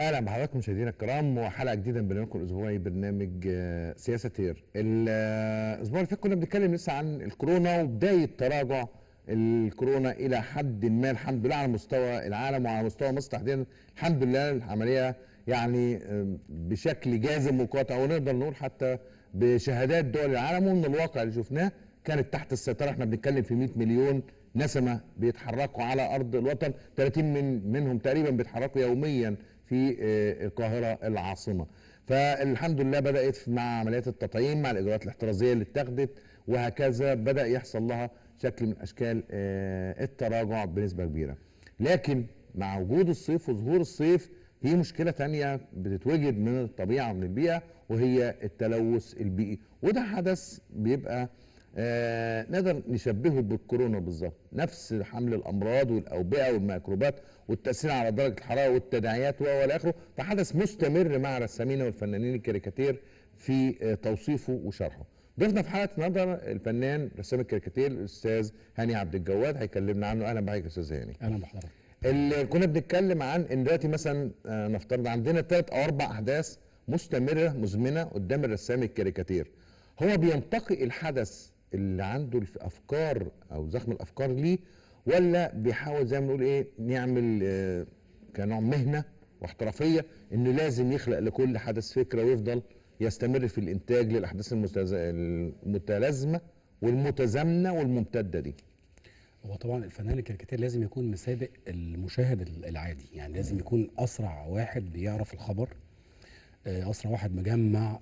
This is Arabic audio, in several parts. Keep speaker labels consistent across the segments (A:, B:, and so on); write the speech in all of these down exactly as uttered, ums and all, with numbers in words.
A: اهلا بحضراتكم مشاهدينا الكرام وحلقه جديده من برنامجكم الاسبوعي برنامج آه، سياسه تير. الاسبوع اللي فات كنا بنتكلم لسه عن الكورونا وبدايه تراجع الكورونا الى حد ما الحمد لله على مستوى العالم وعلى مستوى مصر تحديدا. الحمد لله العمليه يعني آه، بشكل جازم وقاطع، ونقدر نقول حتى بشهادات دول العالم ومن الواقع اللي شفناه كانت تحت السيطره. احنا بنتكلم في مئة مليون نسمه بيتحركوا على ارض الوطن، ثلاثين من منهم تقريبا بيتحركوا يوميا في القاهره العاصمه. فالحمد لله بدات مع عمليات التطعيم، مع الاجراءات الاحترازيه اللي اتخذت، وهكذا بدا يحصل لها شكل من اشكال التراجع بنسبه كبيره. لكن مع وجود الصيف وظهور الصيف في مشكله ثانيه بتتوجد من الطبيعه ومن البيئه، وهي التلوث البيئي. وده حدث بيبقى آه نقدر نشبهه بالكورونا بالظبط، نفس حمل الامراض والاوبئه والميكروبات والتاثير على درجه الحراره والتداعيات والى اخره. فحدث مستمر مع رسامين والفنانين الكاريكاتير في آه توصيفه وشرحه. ضيفنا في حلقه النهارده الفنان رسام الكاريكاتير الاستاذ هاني عبد الجواد، هيكلمنا عنه. اهلا بحضرتك يا استاذ هاني.
B: اهلا بحضرتك.
A: اللي كنا بنتكلم عن ان دلوقتي مثلا آه نفترض عندنا ثلاث او اربع احداث مستمره مزمنه قدام الرسام الكاريكاتير. هو بينتقي الحدث اللي عنده الافكار او زخم الافكار ليه، ولا بيحاول زي ما بنقول ايه نعمل آه كنوع مهنه واحترافيه انه لازم يخلق لكل حدث فكره ويفضل يستمر في الانتاج للاحداث المتلازمه والمتزامنه والممتده دي؟
B: هو طبعا الفنان الكاريكاتير لازم يكون مسابق المشاهد العادي، يعني لازم يكون اسرع واحد بيعرف الخبر، اسرع واحد مجمع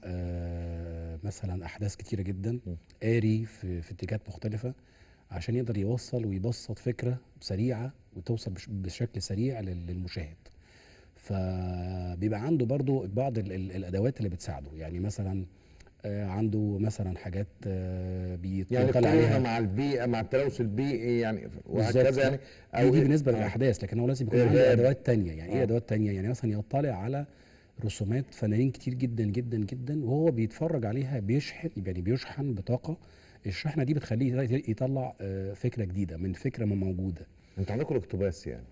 B: مثلا احداث كتيره جدا، قاري في في اتجاهات مختلفه عشان يقدر يوصل ويبسط فكره سريعه وتوصل بشكل سريع للمشاهد. فبيبقى عنده برضو بعض الادوات اللي بتساعده، يعني مثلا عنده مثلا حاجات
A: بيطلع يعني عليها مع البيئه، مع التلوث البيئي يعني وهكذا، يعني
B: او دي بالنسبه آه للاحداث. لكن هو لازم يكون عنده ادوات تانية. يعني آه. ايه ادوات تانية؟ يعني مثلا يطلع على رسومات فنانين كتير جدا جدا جدا وهو بيتفرج عليها بيشحن، يعني بيشحن بطاقه. الشحنه دي بتخليه يطلع فكره جديده من فكره ما موجوده.
A: انت عندكم الاقتباس يعني؟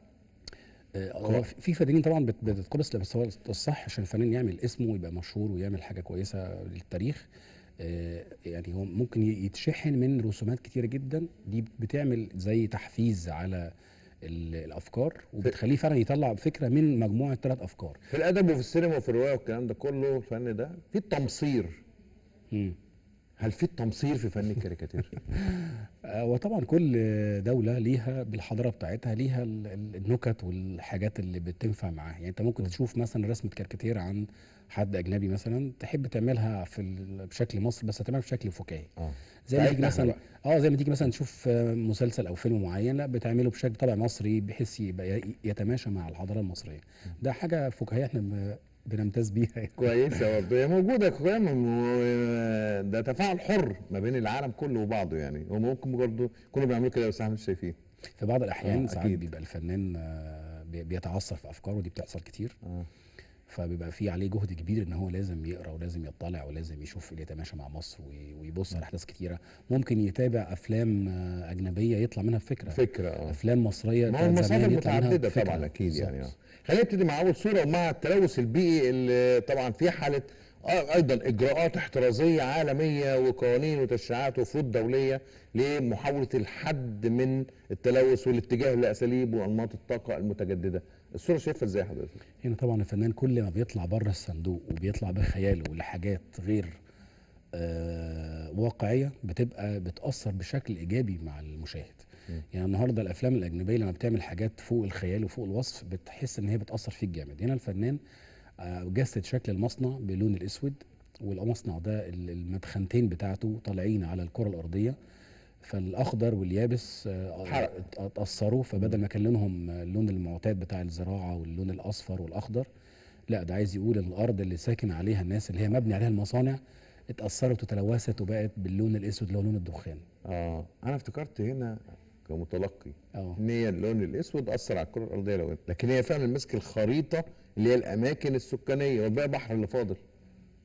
B: هو في فنانين طبعا بتتقبس، بس هو الصح عشان الفنان يعمل اسمه ويبقى مشهور ويعمل حاجه كويسه للتاريخ، يعني هو ممكن يتشحن من رسومات كتيره جدا. دي بتعمل زي تحفيز على الافكار وبتخليه فعلا يطلع فكره من مجموعه ثلاث افكار.
A: في الادب وفي السينما وفي الروايه والكلام ده كله، الفن ده في التمصير. امم هل في التمصير في فن الكاريكاتير؟
B: وطبعا كل دولة ليها بالحضارة بتاعتها ليها النكت والحاجات اللي بتنفع معاها. يعني انت ممكن تشوف مثلا رسمة كاريكاتير عن حد اجنبي مثلا تحب تعملها في بشكل مصري، بس هتعملها بشكل فكاهي. اه زي ما تيجي مثلا اه زي ما تيجي مثلا تشوف مسلسل او فيلم معين، لا بتعمله بشكل طبع مصري بحيث يبقى يتماشى مع الحضارة المصرية. ده حاجة فكاهية احنا بنمتاز بيها يعني.
A: كويسه برضه، هي موجوده كمان، ده تفاعل حر ما بين العالم كله وبعضه. يعني وممكن برضه يكونوا بيعملوا كده بس احنا مش شايفين.
B: في بعض الاحيان آه ساعات بيبقى الفنان بيتعثر في افكاره، ودي بتحصل كتير. آه. فبيبقى في عليه جهد كبير ان هو لازم يقرا ولازم يطلع ولازم يشوف اللي يتماشى مع مصر ويبص على احداث كتيره. ممكن يتابع افلام اجنبيه يطلع منها فكره
A: فكره اه
B: افلام مصريه
A: ما هو المصادر متعدده طبعا اكيد بالزبط. يعني اه خلينا نبتدي مع اول صوره، ومع التلوث البيئي اللي طبعا في حاله ايضا اجراءات احترازيه عالميه وقوانين وتشريعات وفروض دوليه لمحاوله الحد من التلوث والاتجاه لاساليب وانماط الطاقه المتجدده. الصوره شايفها ازاي حضرتك؟
B: هنا طبعا الفنان كل ما بيطلع بره الصندوق وبيطلع بخياله لحاجات غير آه واقعيه بتبقى بتاثر بشكل ايجابي مع المشاهد. م. يعني النهارده الافلام الاجنبيه لما بتعمل حاجات فوق الخيال وفوق الوصف بتحس ان هي بتاثر فيك جامد. هنا الفنان آه جسد شكل المصنع باللون الاسود، والمصنع ده المدخنتين بتاعته طالعين على الكره الارضيه، فالاخضر واليابس اتاثروا. فبدل ما كان لونهم اللون المعتاد بتاع الزراعه واللون الاصفر والاخضر، لا ده عايز يقول ان الارض اللي ساكن عليها الناس اللي هي مبني عليها المصانع اتاثرت وتلوثت وبقت باللون الاسود اللي هو لون الدخان.
A: اه انا افتكرت هنا كمتلقي اه ان هي اللون الاسود اثر على الكره الارضيه لو، لكن هي فعلا ماسك الخريطه اللي هي الاماكن السكانيه والباقي بحر اللي فاضل.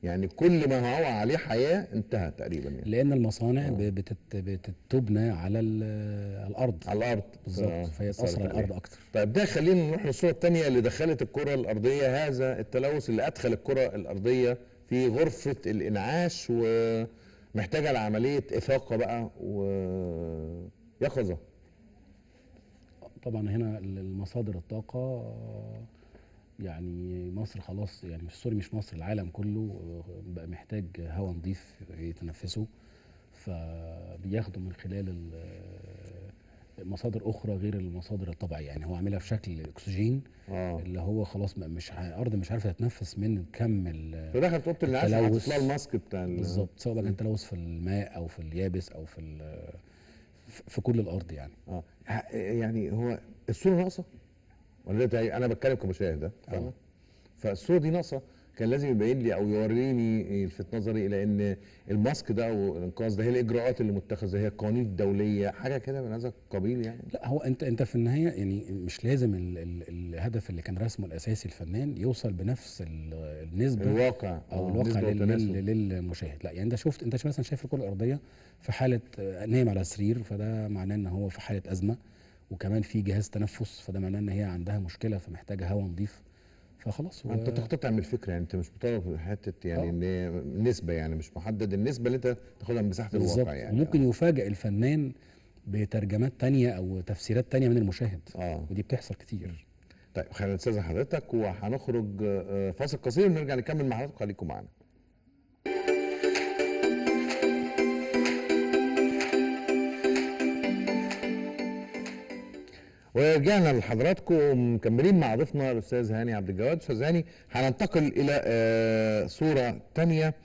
A: يعني كل ما هو عليه حياه انتهى تقريبا يعني.
B: لان المصانع
A: آه.
B: ب- بتت بتتبنى على ال- الارض.
A: على الارض.
B: بالظبط، فهي
A: أثرت
B: تاثر على
A: عليه.
B: الارض اكتر.
A: طيب ده خلينا نروح للصوره الثانيه اللي دخلت الكره الارضيه، هذا التلوث اللي ادخل الكره الارضيه في غرفه الانعاش ومحتاجه لعمليه افاقه بقى ويقظه.
B: طبعا هنا المصادر الطاقه، آه، يعني مصر خلاص، يعني مش سوري مش مصر، العالم كله آه، بقى محتاج هواء نظيف يتنفسه، فبياخدوا من خلال ال- آه، مصادر اخرى غير المصادر الطبيعيه. يعني هو عاملها في شكل الاكسجين
A: اه
B: اللي هو خلاص ما- مش ع- الارض مش عارفه تتنفس من كم ال-
A: فدخلت اوضه الانعاش وحطت
B: التلوث.
A: لها الماسك بتاع ال-
B: بالظبط، سواء بقى
A: مم.
B: كان تلوث في الماء او في اليابس او في ال- في في كل الارض يعني.
A: اه ه- يعني هو الصوره ناقصه ولا ده انا بتكلم كمشاهد؟ فاهم؟
B: اه
A: فالصوره دي ناقصه، كان لازم يبين لي او يوريني يلفت نظري الى ان الماسك ده او الانقاذ ده هي الاجراءات اللي متخذه، هي القوانين الدوليه، حاجه كده من هذا القبيل يعني.
B: لا، هو انت انت في النهايه يعني مش لازم ال ال الهدف اللي كان رسمه الاساسي الفنان يوصل بنفس ال- النسبه
A: الواقع
B: او
A: آه،
B: الواقع
A: نسبة
B: لل
A: وتناسب.
B: لل للمشاهد. لا يعني انت شفت، انت مثلا شايف الكره الارضيه في حاله آه، نايم على سرير، فده معناه ان هو في حاله ازمه، وكمان في جهاز تنفس، فده معناه ان هي عندها مشكله فمحتاجه هواء نظيف، فخلاص
A: انت
B: و...
A: تقتطع من الفكره يعني، انت مش مطالب في حته يعني
B: اه
A: ان نسبه، يعني مش محدد النسبه اللي انت تاخدها من مساحه
B: بالظبط.
A: الواقع يعني.
B: وممكن يفاجئ الفنان بترجمات تانية او تفسيرات تانية من المشاهد،
A: اه, آه.
B: ودي بتحصل كتير.
A: طيب خلينا نستاذن حضرتك وهنخرج آه، فاصل قصير ونرجع نكمل مع حضرتك، خليكم معانا. ورجعنا لحضراتكم مكملين مع ضيفنا الاستاذ هاني عبد الجواد. استاذ هاني، هننتقل الى آه، صوره ثانيه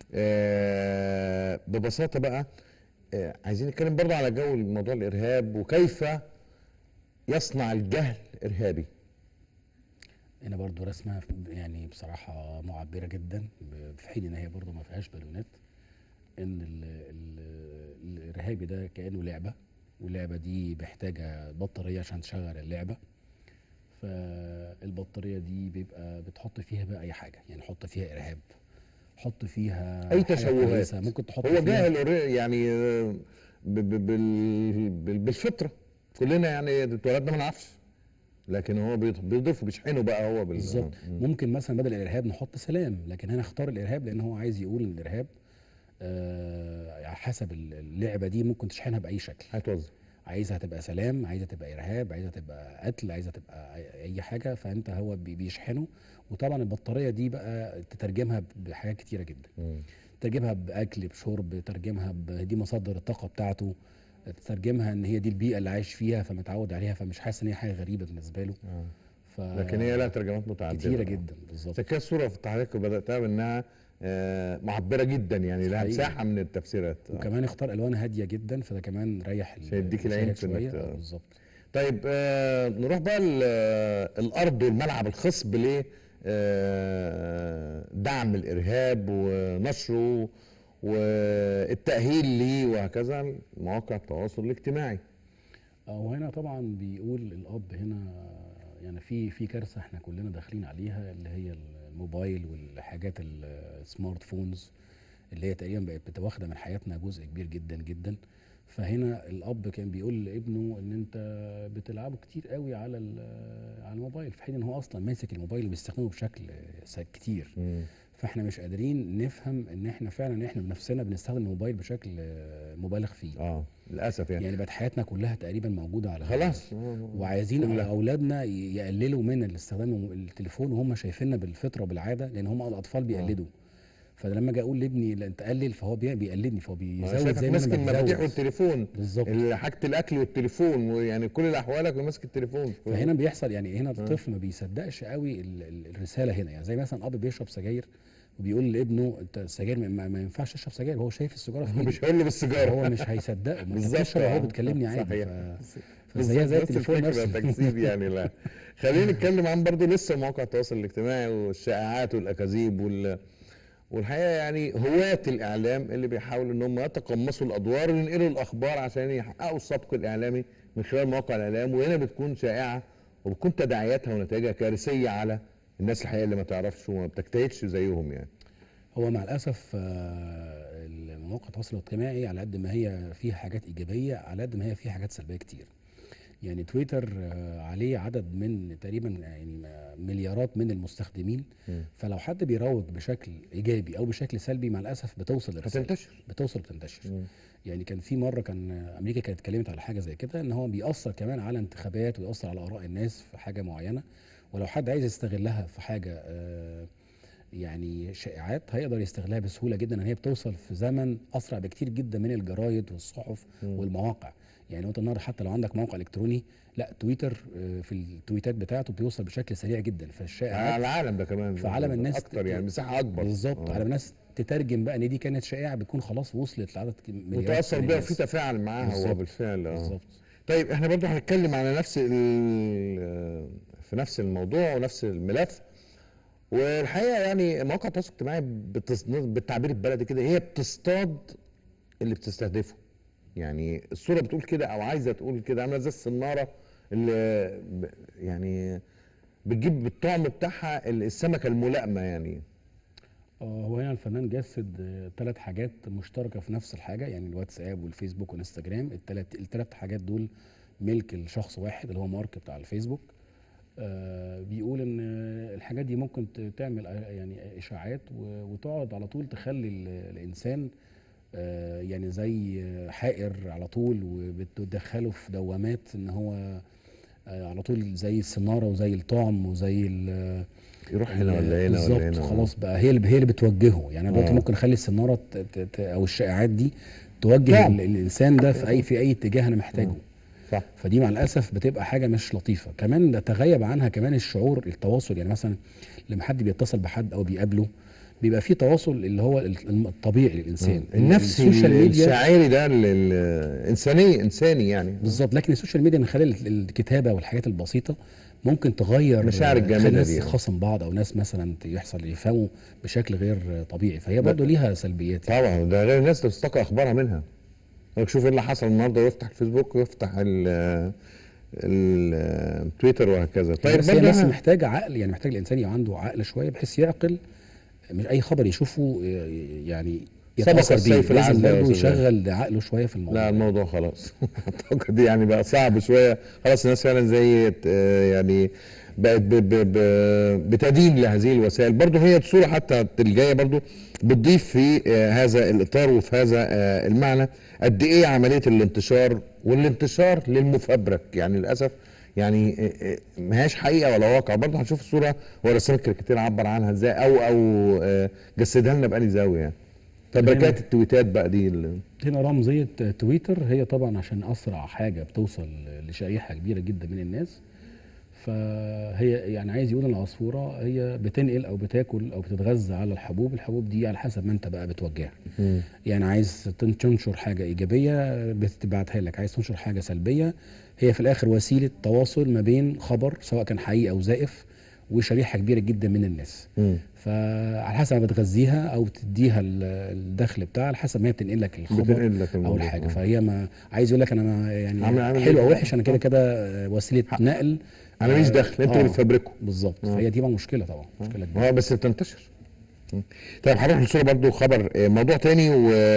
A: ببساطه بقى. آه، عايزين نتكلم برضه على جو موضوع الارهاب وكيف يصنع الجهل ارهابي.
B: هنا برضو رسمة يعني بصراحة معبرة جدا، ب- في حين ان هي برضو ما فيهاش بالونات. ان ال ال الارهابي ده كأنه لعبة، واللعبة دي محتاجة بطارية عشان تشغل اللعبة، فالبطارية دي بيبقى بتحط فيها بقى اي حاجة، يعني حط فيها ارهاب، حط فيها
A: اي
B: حاجة
A: تشوهات.
B: كويسة، ممكن تحط
A: هو
B: فيها.
A: جاهل already يعني آه، ب- ب- بال- بال- بالفطره كلنا يعني اتولدنا ما نعرفش، لكن هو بيض- بيضيف وبيشحنه بقى هو بال
B: بالظبط.
A: مم.
B: ممكن مثلا بدل الارهاب نحط سلام، لكن هنا اختار الارهاب لان هو عايز يقول ان الارهاب آه على حسب اللعبة دي ممكن تشحنها بأي شكل.
A: هيتوظف.
B: عايزها تبقى سلام، عايزها تبقى ارهاب، عايزها تبقى قتل، عايزها تبقى اي أي حاجه، فانت هو بي- بيشحنه. وطبعا البطاريه دي بقى تترجمها بحاجات كتيره جدا،
A: مم.
B: تترجمها باكل بشرب، تترجمها ب- دي مصادر الطاقه بتاعته، تترجمها ان هي دي البيئه اللي عايش فيها فمتعود عليها، فمش حاسس ان هي حاجه غريبه بالنسبه له.
A: آه.
B: ف
A: لكن هي لها ترجمات متعدده
B: كتيره
A: آه.
B: جدا بالظبط.
A: عشان كده الصوره في التحقيق بداتها بانها آه، معبره جدا، يعني لها
B: حقيقي.
A: مساحه من التفسيرات آه.
B: وكمان اختار الوان هاديه جدا، فده كمان ريح ال-
A: عشان يديك العين
B: المشاهد
A: في انك
B: شويه.
A: ت-
B: آه، بالظبط.
A: طيب آه نروح بقى ل- آه، الارض والملعب الخصب ل آه، دعم الارهاب ونشره والتاهيل ليه وهكذا، مواقع التواصل الاجتماعي.
B: وهنا طبعا بيقول الاب هنا يعني في في كارثه احنا كلنا داخلين عليها، اللي هي الموبايل والحاجات السمارت فونز اللي هي تقريبا بقت بتواخده من حياتنا جزء كبير جدا جدا. فهنا الاب كان بيقول لابنه ان انت بتلعبه كتير قوي على ال- على الموبايل، في حين ان هو اصلا ماسك الموبايل وبيستخدمه بشكل س- كتير.
A: مم.
B: فاحنا مش قادرين نفهم ان احنا فعلا احنا بنفسنا بنستخدم الموبايل بشكل آه، مبالغ فيه.
A: اه للاسف يعني.
B: يعني بقت حياتنا كلها تقريبا موجوده على
A: خلاص
B: الموبايل.
A: آه،
B: وعايزين
A: كلها.
B: اولادنا ي- يقللوا من الاستخدام التليفون وهم شايفيننا بالفطره وبالعاده، لان هم الاطفال بيقلدوا. فلما اجي اقول لابني لا انت قلل، فهو بي- بيقلدني، فهو
A: انا
B: بيزود
A: شايفك
B: زي ما
A: ماسك
B: انا
A: المفاتيح
B: بزود.
A: والتليفون،
B: بالظبط.
A: ال- حاجه الاكل والتليفون، ويعني كل احوالك وماسك التليفون.
B: فهنا بيحصل يعني هنا
A: آه.
B: الطفل ما بيصدقش قوي ال- ال- الرساله هنا. يعني زي مثلا اب بيشرب سجاير وبيقول لابنه انت السجاير ما- ما, ما ينفعش تشرب سجاير، هو شايف السيجاره في ايدي،
A: مش هقول له بالسيجاره.
B: هو مش هيصدقه. ما انت
A: بالظبط
B: بتشرب اهو
A: آه.
B: بتكلمني عادي.
A: صحيح.
B: ف...
A: بالظبط
B: فزي زي
A: نفس
B: التليفون
A: الفكره،
B: نفسه.
A: تكذيب يعني. لا خلينا نتكلم عن برضه لسه مواقع التواصل الاجتماعي والشائعات والاكاذيب وال والحقيقه يعني هواة الاعلام اللي بيحاولوا ان هم يتقمصوا الادوار وينقلوا الاخبار عشان يحققوا السبق الاعلامي من خلال مواقع الاعلام، وهنا بتكون شائعه وبتكون تداعياتها ونتائجها كارثيه على الناس الحقيقه اللي ما تعرفش وما بتجتهدش زيهم يعني.
B: هو مع الاسف آه، المواقع التواصل الاجتماعي على قد ما هي فيها حاجات ايجابيه، على قد ما هي فيها حاجات سلبيه كتير. يعني تويتر آه، عليه عدد من تقريبا يعني مليارات من المستخدمين.
A: مم.
B: فلو حد بيروج بشكل ايجابي او بشكل سلبي، مع الاسف بتوصل الرسائل،
A: هتنتشر.
B: بتوصل وتنتشر.
A: مم.
B: يعني كان في مره كان امريكا كانت اتكلمت على حاجه زي كده، ان هو بيأثر كمان على انتخابات ويأثر على اراء الناس في حاجه معينه. ولو حد عايز يستغلها في حاجه آه، يعني شائعات، هيقدر يستغلها بسهوله جدا، ان هي بتوصل في زمن اسرع بكتير جدا من الجرايد والصحف
A: مم.
B: والمواقع. يعني انت النهارده حتى لو عندك موقع الكتروني، لا تويتر آه، في التويتات بتاعته بيوصل بشكل سريع جدا،
A: على
B: فالشائعات
A: العالم ده كمان
B: في عالم الناس ت-
A: اكتر، يعني
B: ت-
A: مساحه اكبر.
B: بالظبط،
A: اه.
B: عالم الناس تترجم بقى ان دي كانت شائعه، بتكون خلاص وصلت لعدد ك- مليارات
A: وتأثر
B: من
A: بيها وفي
B: الناس.
A: تفاعل معاها هو
B: بالظبط،
A: بالفعل. اه.
B: بالظبط.
A: طيب احنا برضو هنتكلم على نفس ال- في نفس الموضوع ونفس الملف. والحقيقه يعني مواقع التواصل الاجتماعي بتص... بالتعبير البلدي كده هي بتصطاد اللي بتستهدفه. يعني الصوره بتقول كده او عايزه تقول كده، عامله زي الصناره اللي ب... يعني بتجيب بالطعم بتاعها السمكه الملائمه يعني.
B: آه، هو هنا الفنان جسد ثلاث حاجات مشتركه في نفس الحاجه، يعني الواتساب والفيسبوك والانستجرام، الثلاث الثلاث حاجات دول ملك الشخص واحد اللي هو مارك بتاع الفيسبوك. آه، بيقول ان الحاجات دي ممكن ت- تعمل آه، يعني اشاعات و- وتقعد على طول تخلي ال- الانسان آه، يعني زي حائر على طول، وبتدخله في دوامات ان هو آه، على طول زي السناره وزي الطعم وزي ال
A: يروح هنا
B: ال-
A: ولا هنا ولا
B: بالظبط.
A: هنا. اه.
B: خلاص بقى هي اللي هي اللي بتوجهه. يعني أنا دلوقتي
A: اه.
B: ممكن اخلي السناره ت- ت- ت- او الشائعات دي توجه
A: طعم.
B: ال- الانسان ده في اي في اي اتجاه انا محتاجه.
A: اه. صح.
B: فدي مع الاسف بتبقى حاجه مش لطيفه. كمان ده تغيب عنها كمان الشعور التواصل. يعني مثلا لما حد بيتصل بحد او بيقابله، بيبقى في تواصل اللي هو ال- الطبيعي للانسان. ال-
A: النفسي
B: السوشيال ميديا
A: الشاعري ده ال- ال- الانساني انساني يعني.
B: بالظبط. لكن السوشيال ميديا من خلال ال- الكتابه والحاجات البسيطه ممكن تغير
A: المشاعر
B: آه، تخلي
A: الجامده دي.
B: ناس
A: اه.
B: خصم بعض، او ناس مثلا يحصل يفهموا بشكل غير آه، طبيعي. فهي
A: ده
B: برضو ليها سلبيات يعني.
A: طبعا ده غير الناس اللي بتستقى اخبارها منها. لك شوف ايه اللي حصل النهارده، ويفتح الفيسبوك ويفتح ال التويتر وهكذا.
B: هي
A: طيب
B: بس هي
A: برضه
B: بس
A: احنا
B: محتاجه عقل، يعني محتاج الانسان يبقى عنده عقل شويه بحيث يعقل. مش اي خبر يشوفه آه، يعني
A: سبق
B: يتاثر بيه،
A: السيف
B: لازم
A: العذل يا
B: برضو
A: استاذ.
B: يشغل عقله شويه في
A: لا
B: الموضوع يعني.
A: الموضوع خلاص اعتقد يعني بقى صعب شويه. خلاص الناس فعلا زي آه، يعني بقت ب- ب- ب- بتدين لهذه الوسائل. برضه هي الصوره حتى الجايه برضه بتضيف في آه، هذا الاطار وفي هذا آه، المعنى قد ايه عمليه الانتشار والانتشار للمفبرك يعني للاسف. يعني آه، آه، ما هياش حقيقه ولا واقع. برضه هنشوف الصوره هو رسام الكاريكاتير عبر عنها ازاي او او آه، جسدها لنا بأني زاويه يعني.
B: هنا
A: فبركات التويتات بقى دي ال-
B: هنا رمزيه تويتر هي طبعا عشان اسرع حاجه بتوصل لشريحه كبيره جدا من الناس. فهي يعني عايز يقول العصفوره هي بتنقل او بتاكل او بتتغذى على الحبوب. الحبوب دي على حسب ما انت بقى بتوجهها.
A: مم.
B: يعني عايز تن- تنشر حاجه ايجابيه بتبعتها لك، عايز تنشر حاجه سلبيه. هي في الاخر وسيله تواصل ما بين خبر سواء كان حقيقي او زائف وشريحه كبيره جدا من الناس.
A: مم.
B: فعلى حسب ما بتغذيها او تديها ال- الدخل بتاعها، على حسب ما هي بتنقل لك الخبر
A: بتنقل لك
B: او
A: الموضوع.
B: الحاجه.
A: آه.
B: فهي ما عايز يقول لك انا ما
A: عامل
B: يعني
A: عامل
B: حلو او
A: ايه؟
B: وحش، انا كده
A: آه.
B: كده آه، وسيله
A: حق.
B: نقل.
A: انا ماليش
B: اه,
A: دخل، انتوا اللي
B: آه
A: بتفبركوا.
B: بالظبط.
A: آه.
B: فهي دي بقى مشكله طبعا، مشكله كبيره.
A: اه بس بتنتشر. مم. طيب هنروح لصوره برضو خبر آه، موضوع تاني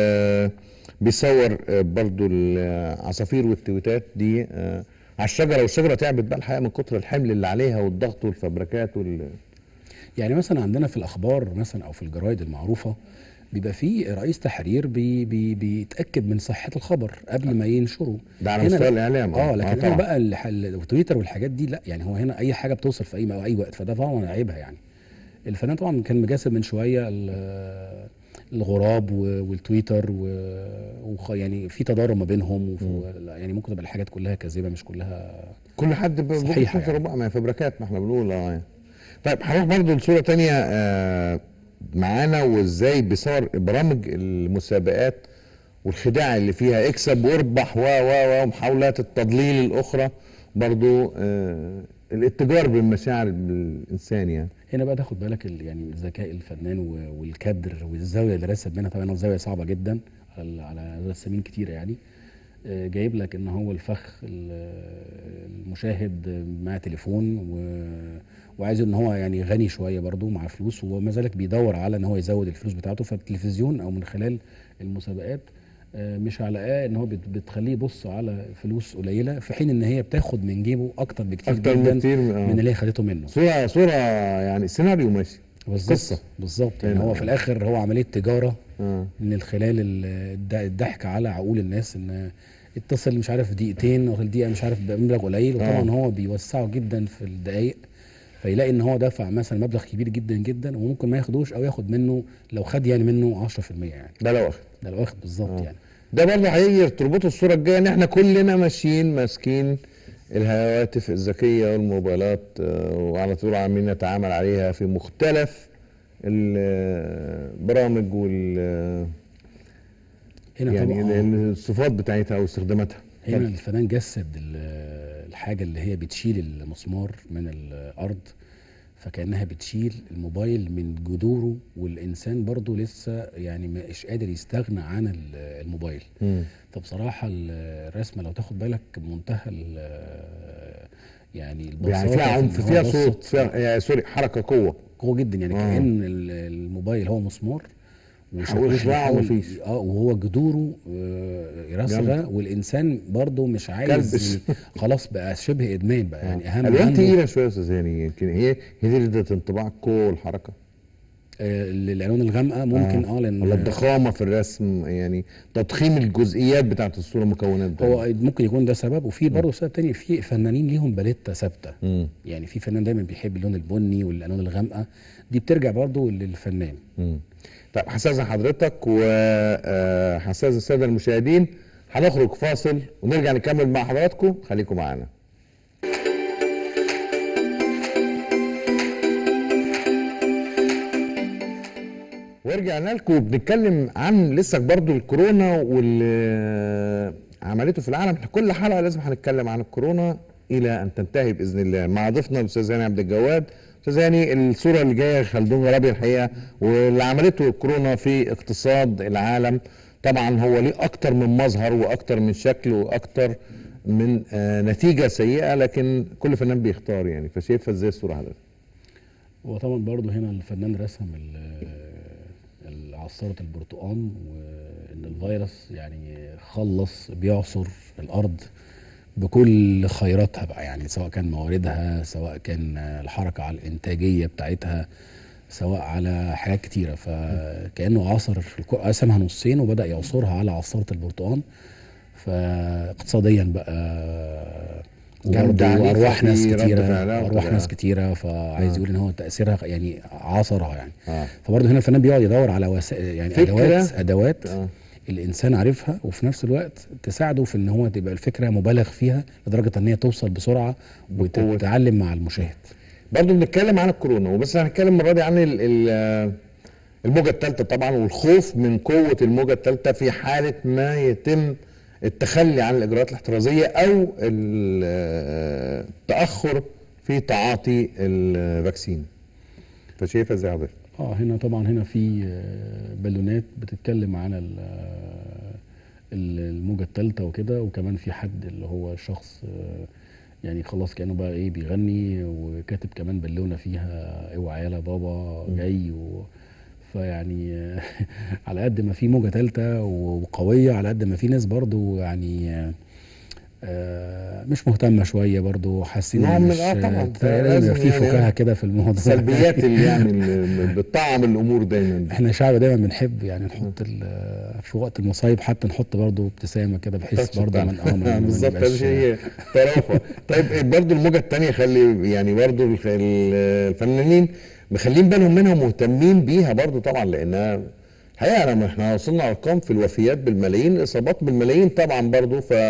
A: وبيصور برضو العصافير والتويتات دي آه، على الشجره، والشجره تعبت بقى الحقيقه من كتر الحمل اللي عليها والضغط والفبركات وال
B: يعني مثلا عندنا في الاخبار مثلا او في الجرايد المعروفه بيبقى في رئيس تحرير بي بي بيتاكد من صحه الخبر قبل ما ينشره.
A: ده على
B: هنا
A: مستوى
B: لا.
A: الاعلام.
B: اه
A: اه اه
B: لكن هنا
A: طبعا.
B: بقى الح- التويتر والحاجات دي لا. يعني هو هنا اي حاجه بتوصل في اي او اي وقت، فده طبعا عيبها يعني. الفنان طبعا كان مجاسب من شويه ال- الغراب و- والتويتر و- وخ- يعني في تضارب ما بينهم وف-
A: مم.
B: يعني ممكن تبقى الحاجات كلها كاذبه مش كلها
A: كل حد ب- بوجهه
B: صحيحه
A: نظره
B: يعني.
A: بقى، ما هي فبركات ما احنا بنقول. اه يعني. طيب هنروح برضه لصورة تانية آه، معانا وازاي بيصور برامج المسابقات والخداع اللي فيها اكسب واربح و و ومحاولات التضليل الاخرى. برضه آه، الاتجار بالمشاعر الانسان يعني.
B: هنا بقى تاخد بالك ال- يعني ذكاء الفنان و- والكادر والزاويه اللي رسم منها. طبعا الزاويه صعبه جدا على على رسامين كتيره يعني. آه، جايب لك ان هو الفخ ال- المشاهد مع تليفون و- وعايز ان هو يعني غني شويه برضه مع فلوس، وما ذلك بيدور على ان هو يزود الفلوس بتاعته. فالتلفزيون او من خلال المسابقات آه، مش علاقاه ان هو بت- بتخليه يبص على فلوس قليله، في حين ان هي بتاخد من جيبه اكتر بكتير
A: اكتر
B: جدا
A: بكتير من
B: من
A: اه
B: اللي هي خدته منه.
A: صوره صوره يعني سيناريو ماشي. قصه
B: بالظبط بالظبط. يعني
A: هنا
B: هو في
A: اه
B: الاخر هو عمليه تجاره
A: اه
B: من خلال ال- الد- الضحك على عقول الناس، ان اتصل مش عارف دقيقتين او الدقيقه مش عارف بمبلغ قليل،
A: اه
B: وطبعا هو بيوسعه جدا في الدقائق، فيلاقي ان هو دفع مثلا مبلغ كبير جدا جدا وممكن ما ياخدوش او ياخد منه، لو خد يعني منه عشرة في المية يعني.
A: ده لو اخد.
B: ده لو واخد بالظبط
A: اه
B: يعني.
A: ده برضه هيجي تربطوا الصوره الجايه ان احنا كلنا ماشيين ماسكين الهواتف الذكيه والموبايلات، آه، وعلى طول عاملين نتعامل عليها في مختلف البرامج وال
B: هنا طبعا
A: يعني ال-
B: اه
A: ال- الصفات بتاعتها او استخداماتها.
B: هنا
A: اتفضل.
B: الفنان جسد ال- الحاجه اللي هي بتشيل المسمار من الارض، فكأنها بتشيل الموبايل من جذوره، والإنسان برضو لسه يعني مش قادر يستغنى عن ال- الموبايل.
A: مم.
B: فبصراحة ال- الرسمة لو تاخد بالك منتهى ال- يعني
A: يعني فيها
B: البساطة في
A: عنف،
B: إن هو
A: فيها صوت،
B: بسط
A: فيها يعني سوري حركه قوه.
B: قوي جدا، يعني
A: اه
B: كأن ال- الموبايل هو مسمار
A: حاولش
B: وشغال
A: بقى
B: بيحاول
A: ومفيش
B: ي- اه وهو جذوره آه،
A: جامد.
B: راسغة، والإنسان برضو مش عايز
A: كلبش.
B: ي- خلاص بقى شبه إدمان بقى،
A: اه
B: يعني أهم
A: الوان
B: عنده
A: تقيله شويه يا استاذ هاني، يمكن هي هي دي اللي ادت انطباع القوه والحركه.
B: آه، الألوان الغامقة
A: اه
B: ممكن اه
A: ولا
B: لأن
A: الضخامه في الرسم، يعني تضخيم الجزئيات بتاعت الصوره، المكونات ده.
B: هو ممكن يكون ده سبب، وفي
A: مم.
B: برضه سبب تاني، في فنانين ليهم باليتا ثابته.
A: مم.
B: يعني في فنان دايما بيحب اللون البني والالوان الغامقه، دي بترجع برضه للفنان.
A: مم. طيب هستاذن حضرتك وهستاذن الساده المشاهدين، هنخرج فاصل ونرجع نكمل مع حضراتكم، خليكم معانا. ورجعنا لكم بنتكلم عن لسه برضو الكورونا واللي عملته في العالم. احنا كل حلقه لازم هنتكلم عن الكورونا الى ان تنتهي باذن الله، مع ضيفنا الاستاذ هاني عبد الجواد. استاذ هاني، الصوره اللي جايه خلدون غرابي الحقيقه، واللي عملته الكورونا في اقتصاد العالم، طبعا هو ليه اكتر من مظهر واكتر من شكل واكتر من آه نتيجه سيئه، لكن كل فنان بيختار يعني. فشايفها ازاي الصوره حضرتك؟
B: وطبعا برضه هنا الفنان رسم ال- ال- عصارة البرتقال، وان الفيروس يعني خلص بيعصر الارض بكل خيراتها بقى، يعني سواء كان مواردها، سواء كان الحركة على الانتاجية بتاعتها، سواء على حاجات كتيرة. فكأنه عصر الكو- قسمها نصين وبدأ يعصرها على عصارة البرتقال. فاقتصاديا بقى
A: جامده
B: وبرضه
A: عنيفه
B: ارواح ناس
A: في رد
B: كتيره
A: فعلها
B: ارواح
A: وكده.
B: ناس كتيره فعايز
A: آه.
B: يقول ان هو تاثيرها يعني عصرها يعني.
A: اه
B: فبرضه هنا الفنان بيقعد يدور على وسائل، يعني
A: فكرة.
B: ادوات ادوات
A: اه
B: الانسان عارفها، وفي نفس الوقت تساعده في ان هو تبقى الفكره مبالغ فيها لدرجه ان هي توصل بسرعه
A: بقوة.
B: وتتعلم مع المشاهد.
A: برضه بنتكلم عن الكورونا، وبس هنتكلم المره دي عن ال- ال- الموجه الثالثه طبعا، والخوف من قوه الموجه الثالثه في حاله ما يتم التخلي عن الاجراءات الاحترازيه او ال- التاخر في تعاطي الفاكسين. فشايفها ازاي حضرتك؟
B: اه هنا طبعا هنا في آه، بالونات بتتكلم عن ال- آه، ال- الموجة الثالثة وكده، وكمان في حد اللي هو شخص آه، يعني خلاص كأنه بقى ايه بيغني، وكاتب كمان بالونة فيها اوعى يالا بابا جاي و فيعني آه، على قد ما في موجة ثالثة وقوية، على قد ما في ناس برضو يعني آه، آه، مش مهتمة شوية، برضو حاسين
A: نوع
B: ان
A: من
B: مش
A: اه طبعا
B: آه، لازم
A: لازم
B: يبقى في
A: يعني
B: فكاهة كده في الموضوع.
A: السلبيات اللي يعني اللي بتطعم الامور دايما دي.
B: احنا شعب دايما بنحب يعني نحط ال- في وقت المصايب حتى نحط برضو ابتسامه كده، بحيث
A: التاتش
B: برضو
A: بتاعنا.
B: من اه ما
A: بالظبط،
B: نبقاش.
A: هذه هي طرافه. طيب برضو الموجه الثانيه، خلي يعني برضو الخ- الفنانين مخلين بالهم منها ومهتمين بيها برضو طبعا، لانها الحقيقه لما احنا وصلنا ارقام في الوفيات بالملايين، الاصابات بالملايين طبعا برضو. ف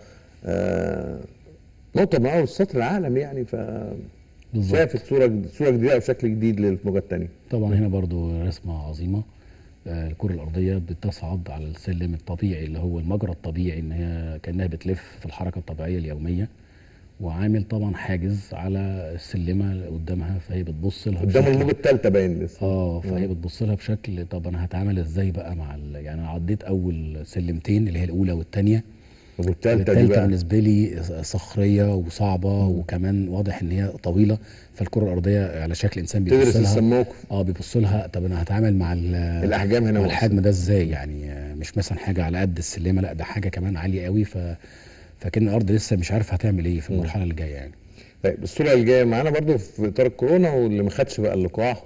A: آه، نقطه من اول سطر العالم يعني. ف
B: بالظبط.
A: شافت صوره صوره جديده او شكل جديد للموجه الثانيه.
B: طبعا هنا برضو رسمه عظيمه. آه، الكره الارضيه بتصعد على السلم الطبيعي اللي هو المجرى الطبيعي، ان هي كانها بتلف في الحركه الطبيعيه اليوميه، وعامل طبعا حاجز على السلمه اللي قدامها، فهي بتبص لها
A: قدام
B: بشكل
A: الموجه الثالثه باين لسه.
B: اه فهي
A: مم.
B: بتبص لها بشكل طب انا هتعامل ازاي بقى مع ال... يعني انا عديت اول سلمتين اللي هي الاولى والثانيه،
A: طب والتالتة دي
B: التالتة
A: بقى؟
B: بالنسبة لي صخرية وصعبة،
A: مم.
B: وكمان واضح ان هي طويلة، فالكرة الأرضية على شكل إنسان بيبص
A: تدرس
B: لها.
A: السموكه.
B: اه بيبص لها، طب انا هتعامل مع ال-
A: الاحجام هنا
B: مع
A: مؤثره.
B: الحجم ده ازاي؟
A: مم.
B: يعني آه، مش مثلا حاجة على قد السلمة، لا ده حاجة كمان عالية قوي. ف فكان الأرض لسه مش عارف هتعمل ايه في
A: مم.
B: المرحلة اللي جاية يعني.
A: طيب الصوره اللي جايه معانا برضو في اطار الكورونا، واللي ما خدش بقى اللقاح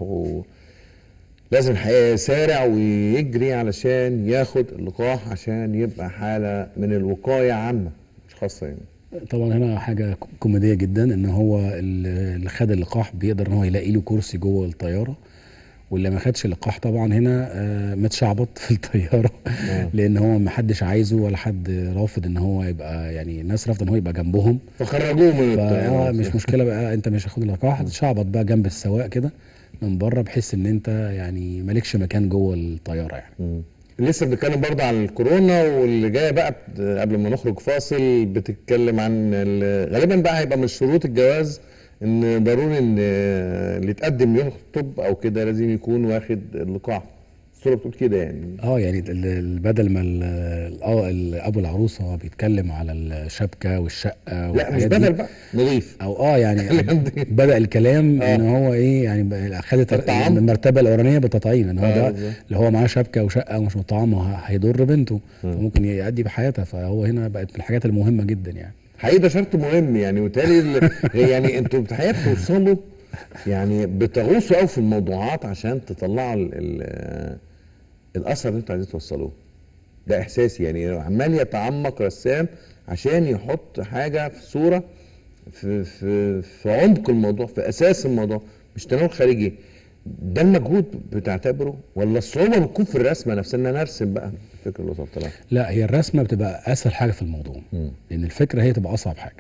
A: ولازم الحقيقه يسارع ويجري علشان ياخد اللقاح عشان يبقى حاله من الوقايه عامه مش خاصه يعني.
B: طبعا هنا حاجة كو- كوميدية جدا، ان هو ال- اللي خد اللقاح بيقدر ان هو يلاقي له كرسي جوه الطيارة، واللي ما خدش اللقاح طبعا هنا آه، متشعبط في الطيارة.
A: اه
B: لان هو ما حدش عايزه ولا حد رافض ان هو يبقى، يعني الناس رافضه ان هو يبقى جنبهم.
A: فخرجوه من
B: فاه
A: الطياره.
B: مش مشكله بقى، انت مش هاخد اللقاح، هتتشعبط بقى جنب السواق كده من بره، بحيث ان انت يعني مالكش مكان جوه الطياره يعني.
A: مم. لسه بنتكلم برضه عن الكورونا، واللي جايه بقى بت- قبل ما نخرج فاصل بتتكلم عن ال- غالبا بقى هيبقى من شروط الجواز ان ضروري ان اللي يتقدم يخطب او كده لازم يكون واخد اللقاح. الصوره بتقول كده يعني.
B: اه يعني ال- ال- بدل ما ال- ال- اه ال- ابو العروسه بيتكلم على الشبكه والشقه
A: لا مش
B: والحاجات
A: بدل
B: دي،
A: بقى، نضيف.
B: او اه يعني
A: خلي عندي.
B: بدأ الكلام ان
A: اه
B: هو ايه، يعني بقى خدت
A: الطعام.
B: المرتبه الاولانيه بالتطعيم، ان هو
A: اه
B: ده
A: بالظبط.
B: اللي هو معاه شبكه وشقه ومش مطعم ه- هيضر بنته،
A: مم.
B: فممكن يأدي بحياتها. فهو هنا بقت من الحاجات المهمه جدا يعني.
A: حقيقي ده شرط مهم يعني، وبالتالي ال- يعني انتوا الحقيقه بتوصلوا يعني بتغوصوا قوي في الموضوعات عشان تطلعوا ال- ال- الاثر اللي انتوا عايزين توصلوه. ده احساسي يعني، عمال يتعمق رسام عشان يحط حاجه في صوره في في في عمق الموضوع، في اساس الموضوع، مش تناول خارجي. ده المجهود بتعتبره، ولا الصعوبه بتكون في الرسمه نفسها ان انا ارسم بقى الفكره اللي وصلت لها؟
B: لا، هي الرسمه بتبقى اسهل حاجه في الموضوع،
A: مم.
B: لان الفكره هي تبقى اصعب حاجه.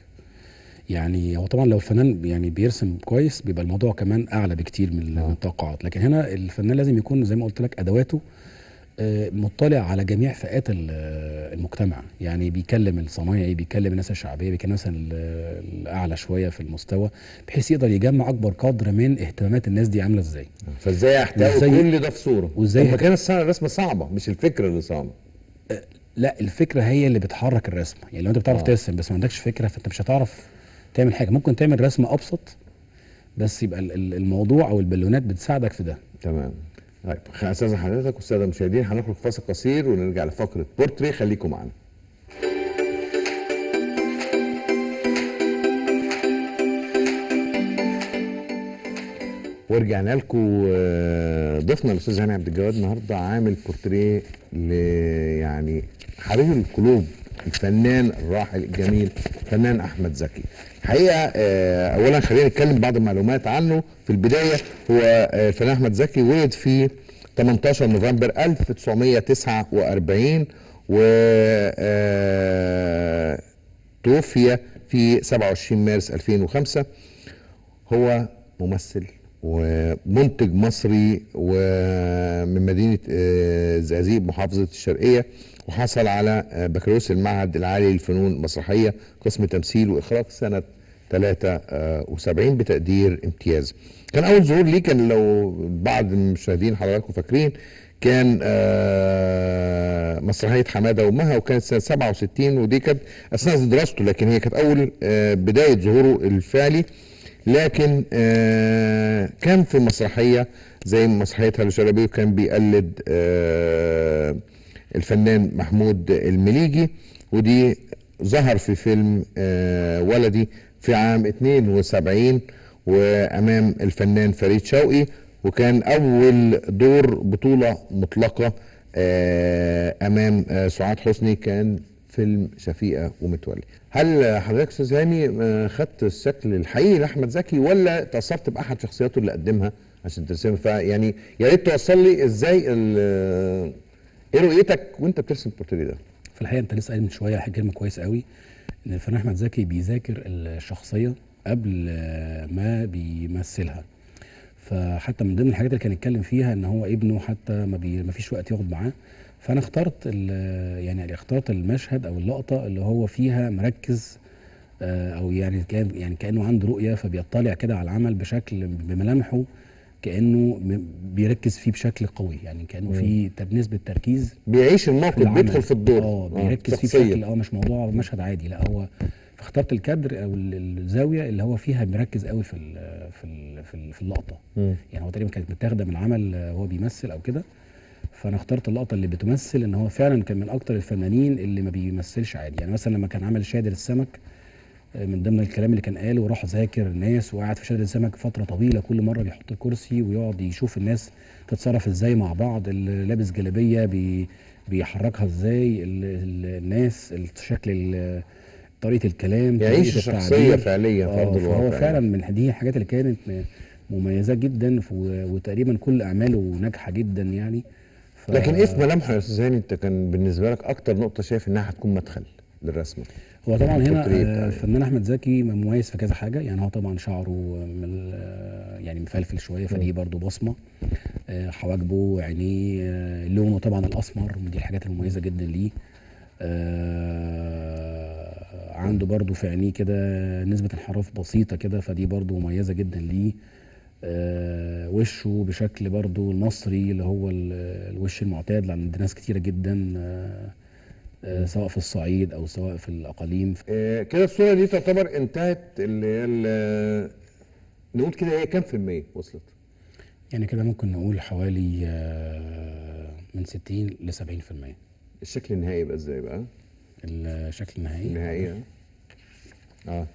B: يعني هو طبعا لو الفنان يعني بيرسم كويس بيبقى الموضوع كمان اعلى بكتير من من
A: اه
B: التوقعات، لكن هنا الفنان لازم يكون زي ما قلت لك ادواته آه، مطلع على جميع فئات ال- آه، المجتمع. يعني بيكلم الصنايعي، بيكلم الناس الشعبيه، بيكلم مثلا ال- الاعلى شويه في المستوى، بحيث يقدر يجمع اكبر قدر من اهتمامات الناس دي عامله ازاي.
A: فازاي احتوي
B: وازاي
A: كل ده في صوره؟
B: وازاي
A: طب ما
B: هت...
A: كان الص- الرسمه صعبه، مش الفكره اللي صعبه.
B: لا، الفكره هي اللي بتحرك الرسمه. يعني لو انت بتعرف
A: اه
B: ترسم بس ما عندكش فكره، فانت مش هتعرف تعمل حاجه. ممكن تعمل رسمه ابسط، بس يبقى ال- ال- الموضوع او البالونات بتساعدك في ده.
A: تمام. طيب استاذن حضرتك والساده المشاهدين، هنخرج فاصل قصير ونرجع لفقره بورتري، خليكم معانا. ورجعنا لكم. ضيفنا الاستاذ هاني عبد الجواد النهارده عامل بورتريه ل يعني حبيب القلوب، الفنان الراحل الجميل الفنان احمد زكي. حقيقه آه، اولا خلينا نتكلم بعض المعلومات عنه. في البدايه هو آه، الفنان احمد زكي ولد في تمنتاشر نوفمبر ألف وتسعمية وتسعة وأربعين، و آه، توفي في سبعة وعشرين مارس ألفين وخمسة. هو ممثل ومنتج مصري ومن مدينة آه، زقازيق محافظة الشرقية، وحصل على آه، بكالوريوس المعهد العالي للفنون المسرحية قسم تمثيل وإخراج سنة تلاتة وسبعين بتقدير امتياز. كان أول ظهور ليه، كان لو بعض المشاهدين حضراتكم فاكرين، كان آه، مسرحية حمادة وأمها، وكانت سنة سبعة وستين، ودي كانت أثناء دراسته، لكن هي كانت أول آه، بداية ظهوره الفعلي. لكن آه كان في مسرحيه زي مسرحيه هلو شلبي، وكان بيقلد آه الفنان محمود المليجي، ودي ظهر في فيلم آه ولدي في عام اتنين وسبعين وامام الفنان فريد شوقي، وكان اول دور بطوله مطلقه آه امام آه سعاد حسني، كان فيلم شفيقة ومتولي. هل حضرتك استاذ هاني آه، خدت الشكل الحقيقي لاحمد زكي، ولا تاثرت باحد شخصياته اللي قدمها عشان ترسمها؟ فيعني يا ريت توصل لي ازاي ال- ايه رؤيتك وانت بترسم البورتريه ده؟
B: في الحقيقه انت لسه قايل من شويه حاجه كلمه كويسه قوي، ان الفنان احمد زكي بيذاكر الشخصيه قبل آه، ما بيمثلها. فحتى من ضمن الحاجات اللي كان يتكلم فيها ان هو ابنه حتى ما, بي ما فيش وقت يقعد معاه. فانا اخترت ال- يعني اخترت المشهد او اللقطه اللي هو فيها مركز، آه، او يعني كان يعني كانه عنده رؤيه، فبيطلع كده على العمل بشكل بملامحه كانه م- بيركز فيه بشكل قوي، يعني كانه في تر- نسبه تركيز
A: بيعيش
B: في
A: الموقف،
B: العمل.
A: بيدخل في الدور.
B: اه بيركز فيه
A: شخصيه.
B: بشكل اه مش موضوع مشهد عادي، لا هو فاخترت الكادر او ال- الزاويه اللي هو فيها مركز قوي في ال في ال في, ال في اللقطه.
A: مم.
B: يعني هو تقريبا كانت متاخده من العمل آه، وهو بيمثل او كده، فانا اخترت اللقطه اللي بتمثل ان هو فعلا كان من اكتر الفنانين اللي ما بيمثلش عادي. يعني مثلا لما كان عمل شادر السمك، آه، من ضمن الكلام اللي كان قاله، وراح ذاكر الناس وقعد في شادر السمك فتره طويله، كل مره بيحط الكرسي ويقعد يشوف الناس تتصرف ازاي مع بعض، اللي لابس جلابيه بي بيحركها ازاي، ال- ال- الناس، الشكل، ال- طريقه الكلام،
A: يعيش
B: طريقه
A: الشخصيه
B: التعبير.
A: فعليا في ارض
B: اه فهو
A: الواقع
B: فعلا
A: يعني.
B: من دي الحاجات اللي كانت م- مميزه جدا، و- وتقريبا كل اعماله ناجحه جدا يعني. ف
A: لكن ايه في ملامحه يا استاذ هاني انت كان بالنسبه لك اكتر نقطه شايف انها هتكون مدخل للرسمه؟
B: هو طبعا هنا
A: البورتريه
B: آه،
A: بتاعي.
B: الفنان احمد زكي مميز في كذا حاجه. يعني هو طبعا شعره من ال- آه، يعني مفلفل شويه، فدي برضو بصمه. آه، حواجبه، عينيه، آه، لونه طبعا الاسمر، ودي الحاجات المميزه جدا ليه. آه، عنده برضو في عينيه كده نسبه انحراف بسيطه كده، فدي برضو مميزه جدا ليه. آه، وشه بشكل برضو المصري اللي هو ال- الوش المعتاد عند ناس كتيره جدا، آه، آه، سواء في الصعيد او سواء في الاقاليم.
A: آه، كده الصوره دي تعتبر انتهت، اللي هي ال- نقول كده هي كام في المية وصلت؟
B: يعني كده ممكن نقول حوالي آه، من ستين ل سبعين في المية.
A: الشكل النهائي يبقى ازاي بقى؟
B: الشكل النهائي
A: النهائي اه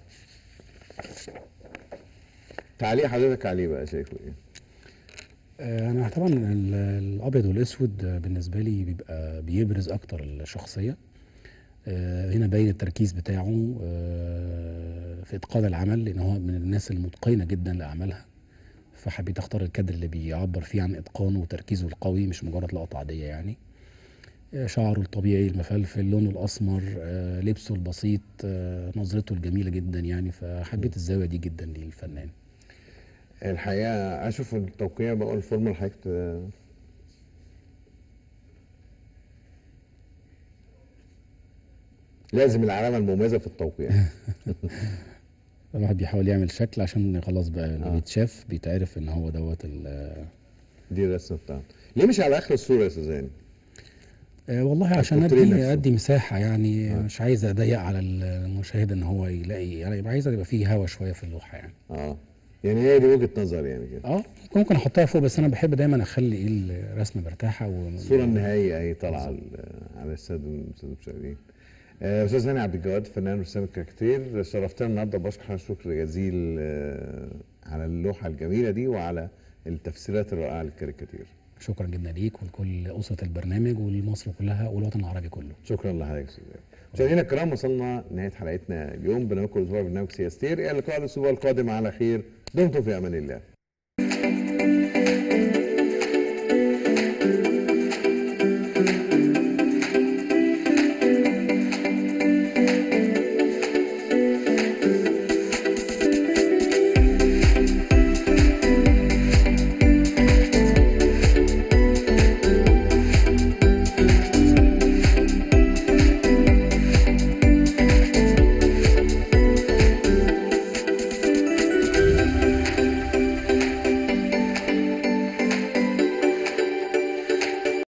A: تعليق حضرتك عليه بقى شايفه ايه؟
B: آه، انا طبعا ال- الابيض والاسود آه، بالنسبه لي بيبقى بيبرز اكتر الشخصيه. آه، هنا باين التركيز بتاعه آه، في اتقان العمل، لان هو من الناس المتقنه جدا لاعمالها، فحبيت اختار الكادر اللي بيعبر فيه عن اتقانه وتركيزه القوي، مش مجرد لقطه عاديه يعني. آه، شعره الطبيعي المفلفل، لونه الاسمر، آه، لبسه البسيط، آه، نظرته الجميله جدا يعني، فحبيت الزاويه دي جدا للفنان.
A: الحقيقه اشوف التوقيع بقى الفورمه اللي حضرتك لازم العلامه المميزه في التوقيع.
B: الواحد بيحاول يعمل شكل عشان خلاص بقى اللي
A: آه.
B: بيتشاف بيتعرف ان هو دوت ال-
A: دي الرسمه بتاعته. ليه مش على اخر الصوره يا استاذ هاني؟
B: آه، والله عشان
A: البورتريه
B: ادي
A: نفسه.
B: ادي مساحه يعني،
A: آه.
B: مش عايز اضيق على المشاهد ان هو يلاقي، يعني يبقى عايز يبقى فيه هوا شويه في اللوحه يعني.
A: اه يعني هي دي وجهه نظر يعني كده.
B: اه ممكن احطها فوق، بس انا بحب دايما اخلي ايه الرسمه مرتاحه و...
A: الصوره النهائيه اهي طالعه على على الساده المشاهدين. آه، استاذ هاني عبد الجواد، فنان رسام الكاريكاتير، شرفتنا النهارده، بشكر حضرتك شكر جزيل آه، على اللوحه الجميله دي وعلى التفسيرات الرائعه للكاريكاتير.
B: شكرا جدا ليك ولكل اسره البرنامج ولمصر كلها والوطن العربي كله.
A: شكرا لحضرتك يا استاذ هاني. مشاهدينا الكرام، وصلنا لنهايه حلقتنا اليوم، برنامجكم الاسبوع برنامج سياستير. الى اللقاء الاسبوع القادم على خير، دمتم في امان الله.